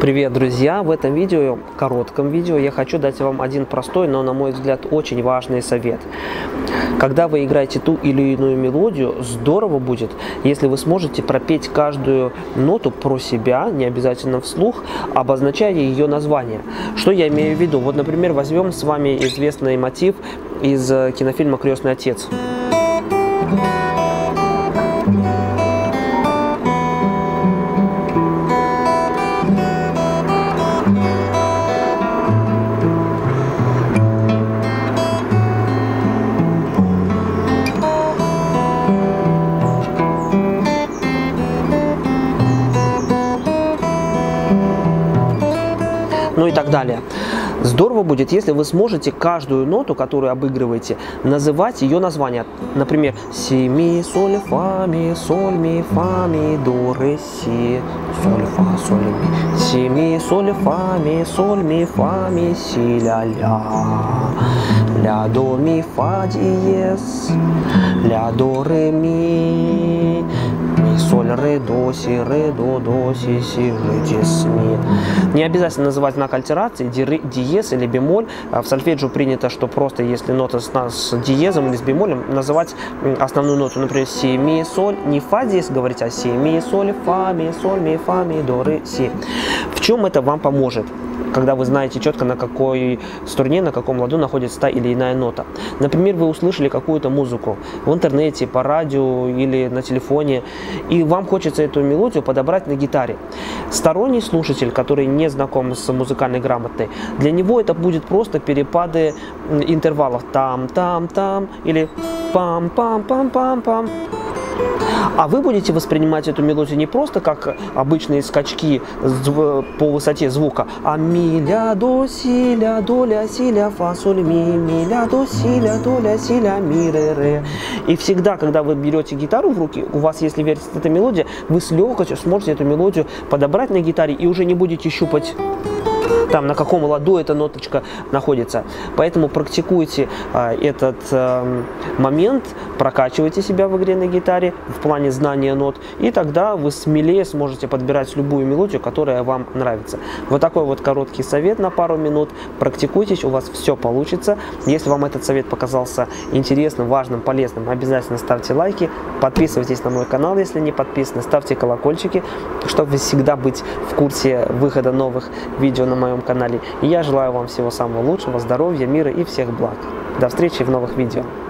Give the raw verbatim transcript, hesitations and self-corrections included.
Привет, друзья! В этом видео, коротком видео, я хочу дать вам один простой, но, на мой взгляд, очень важный совет. Когда вы играете ту или иную мелодию, здорово будет, если вы сможете пропеть каждую ноту про себя, не обязательно вслух, обозначая ее название. Что я имею в виду? Вот, например, возьмем с вами известный мотив из кинофильма «Крестный отец». Ну и так далее. Здорово будет, если вы сможете каждую ноту, которую обыгрываете, называть ее название. Например, си, ми, соль, фа, ми, соль, ми, фа, ми, до, ре, си, соль, фа, соль, ми, си, ми, соль, фа, ми, соль, ми, фа, ми, си, ля, ля, ля, до, ми, фа, диез, ля, до, ре, ми, ми, соль, ре, до, си, ре, до, до, си, си, ре, дис, ми. Не обязательно называть знак альтерации, диез или бемоль. В сольфеджио принято, что просто если нота с, с диезом или с бемолем, называть основную ноту, например, си, ми, соль, не фа диез говорить, а си, ми, соль, фа, ми, соль, ми, фа, ми, до, ре, си. В чем это вам поможет? Когда вы знаете четко, на какой струне, на каком ладу находится та или иная нота. Например, вы услышали какую-то музыку в интернете, по радио или на телефоне, и вам хочется эту мелодию подобрать на гитаре. Сторонний слушатель, который не знаком с музыкальной грамотой, для него это будет просто перепады интервалов там-там-там или пам-пам-пам-пам-пам. А вы будете воспринимать эту мелодию не просто как обычные скачки по высоте звука, а ми, ля, до, си, ля, до, ля, си, ля, фа, соль, ми, ми, ля, до, си, ля, до, ля, си, ля, ми, ре, ре. И всегда, когда вы берете гитару в руки, у вас, если вертится эта мелодия, вы с легкостью сможете эту мелодию подобрать на гитаре и уже не будете щупать там, на каком ладу эта ноточка находится. Поэтому практикуйте а, этот а, момент, прокачивайте себя в игре на гитаре в плане знания нот, и тогда вы смелее сможете подбирать любую мелодию, которая вам нравится. Вот такой вот короткий совет на пару минут. Практикуйтесь, у вас все получится. Если вам этот совет показался интересным, важным, полезным, обязательно ставьте лайки, подписывайтесь на мой канал, если не подписаны, ставьте колокольчики, чтобы всегда быть в курсе выхода новых видео на моем канале. И я желаю вам всего самого лучшего, здоровья, мира и всех благ. До встречи в новых видео.